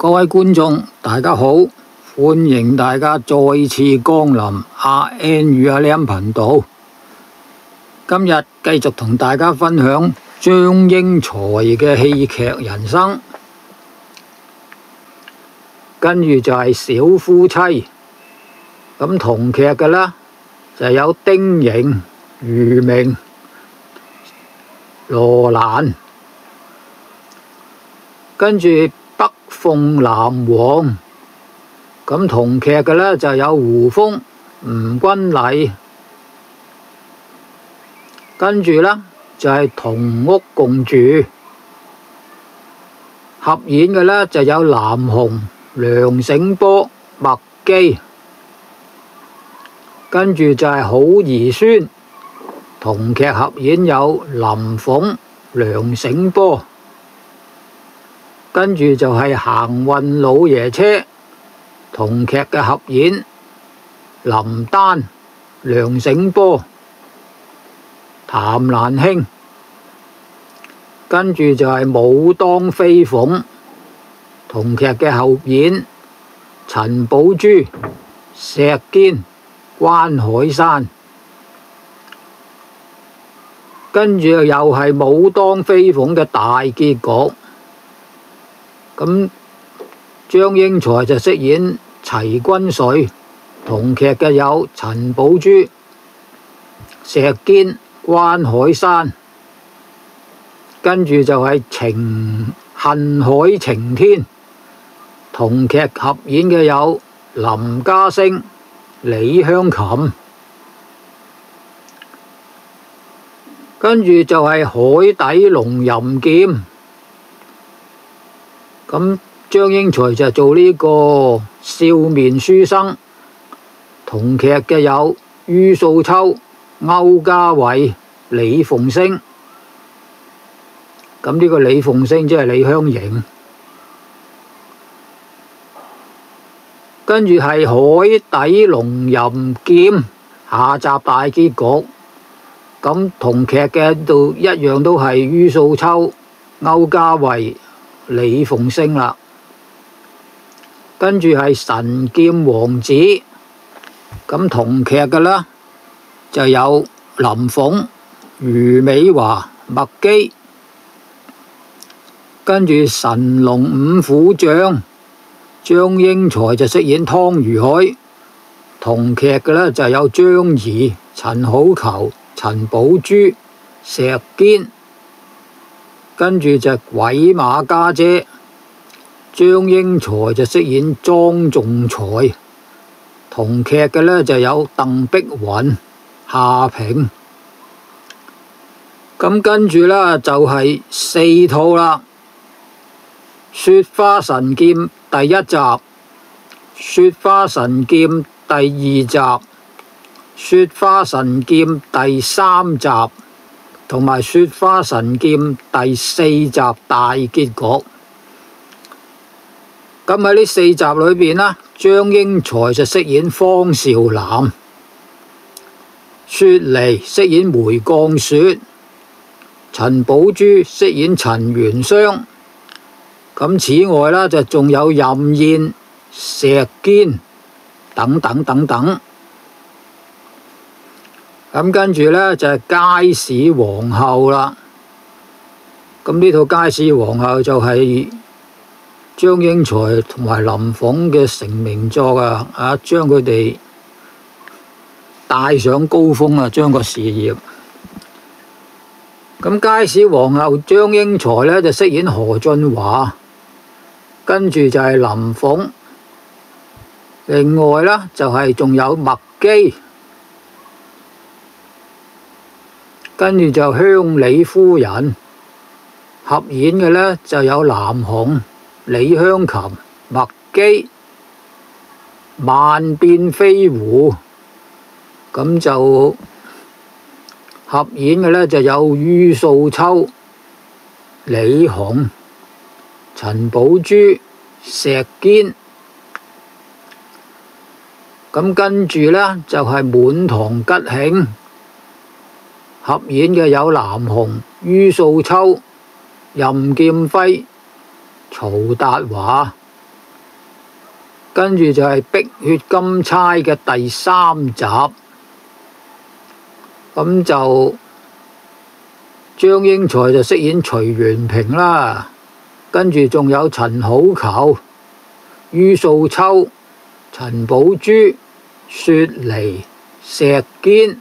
各位觀眾，大家好，歡迎大家再次光臨阿 N 與阿 Lam 頻道。今日繼續同大家分享張英財嘅戲劇人生，跟住就係小夫妻。咁同劇嘅呢，就有丁瑩、余明、羅蘭，跟住北鳳南王。咁同劇嘅呢，就有胡楓、吳君麗，跟住呢，就係同屋共住。合演嘅呢，就有南紅、梁醒波、麥基，跟住就係好兒孫。同劇合演有林鳳、梁醒波，跟住就係行運老爺車。同劇嘅合演林丹、梁醒波、譚蘭卿，跟住就係武當飛鳳。同劇嘅後演陳寶珠、石堅、關海山，跟住又係武當飛鳳嘅大結局。咁張英財就飾演齊君瑞。同劇嘅有陳寶珠、石堅、關海山，跟住就係恨海晴天。同劇合演嘅有林家聲、李香琴，跟住就係海底龍吟劍。咁張英財就做呢個笑面書生。同劇嘅有于素秋、歐家偉、李鳳聲。咁呢個李鳳聲即係李香凝。跟住係海底龍吟劍下集大結局。咁同劇嘅度一樣都係于素秋、歐家偉、李鳳聲啦。跟住係神劍王子。咁同劇嘅呢，就有林鳳、余美華、麥基。跟住神龍五虎將，張英財就飾演湯如海。同劇嘅呢，就有張儀、陳好逑、陳寶珠、石堅。跟住就鬼馬家姐，張英財就飾演莊仲裁。同劇嘅呢，就有鄧碧雲、夏萍。咁跟住呢，就係4套啦。雪花神劍第1集、雪花神劍第2集、雪花神劍第3集，同埋雪花神劍第4集大結局。咁喺呢4集裏邊呢，張英財就飾演方少南，雪梨飾演梅降雪，陳寶珠飾演陳元湘。咁此外呢，就仲有任燕、石堅等等等等。咁跟住呢，就係街市皇后啦。咁呢套街市皇后就係張英財同埋林鳳嘅成名作啊！將佢哋帶上高峰啊，將個事業。咁街市皇后張英財呢，就飾演何俊華，跟住就係林鳳。另外呢，就係仲有麥基，跟住就鄉里夫人。合演嘅呢，就有南紅、李香琴、麥基、萬變飛狐。咁就合演嘅呢，就有于素秋、李紅、陳寶珠、石堅。咁跟住呢，就係滿堂吉慶。合演嘅有南紅、于素秋、任劍輝、曹達華。 跟住就係《碧血金釵》嘅第3集，咁就張英才就飾演徐元平啦，跟住仲有陳好逑、于素秋、陳寶珠、雪梨、石堅，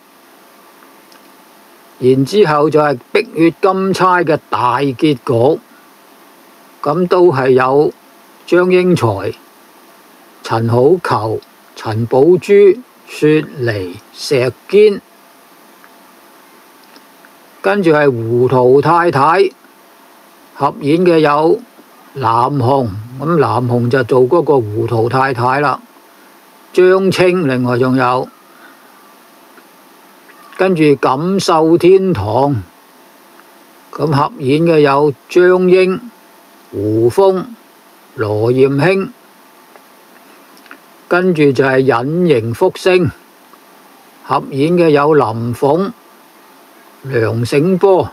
然之後就係《碧血金釵》嘅大結局，咁都係有張英才、陳好逑、陳寶珠、雪梨、石堅，跟住係胡桃太太，合演嘅有南紅，咁南紅就做嗰個胡桃太太啦，張青，另外仲有，跟住錦繡天堂，咁合演嘅有張英、胡楓、羅艷卿，跟住就係隱形福星，合演嘅有林鳳、梁醒波，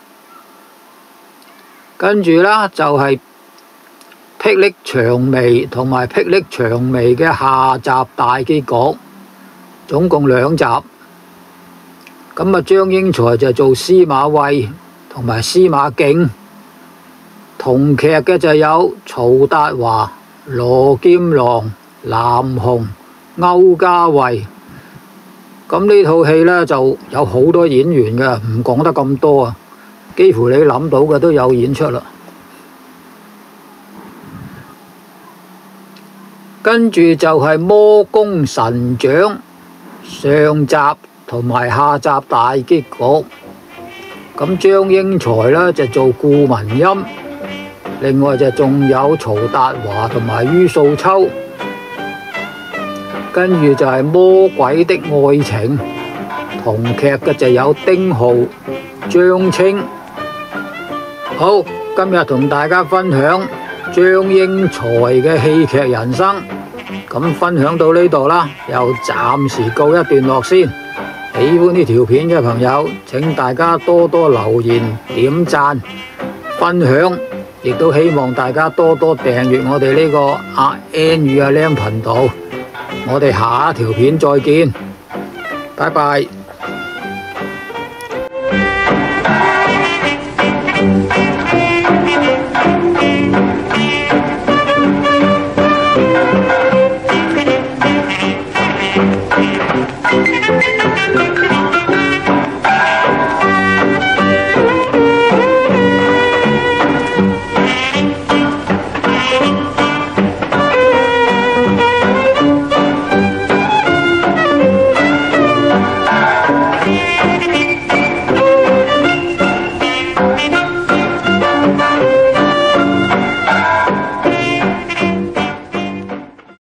跟住啦就係霹靂薔薇同埋霹靂薔薇嘅下集大結局，總共2集。咁啊，張英才就做司馬衛同埋司馬敬，同劇嘅就有曹達華、羅劍郎、南紅、歐家慧。咁呢套戲呢，就有好多演員嘅，唔講得咁多啊，幾乎你諗到嘅都有演出啦。跟住就係《魔宮神掌》上集同埋下集大結局。咁張英才呢，就做顧文欽，另外就仲有曹達華同埋于素秋。跟住就係《魔鬼的愛情》，同劇嘅就有丁浩、張青。好，今日同大家分享張英才嘅戲劇人生，咁分享到呢度啦，又暫時告一段落先。喜歡呢條片嘅朋友，請大家多多留言、點讚、分享，亦都希望大家多多訂閱我哋呢個阿 N 與阿 Lam 頻道。我哋下一條片再見，拜拜。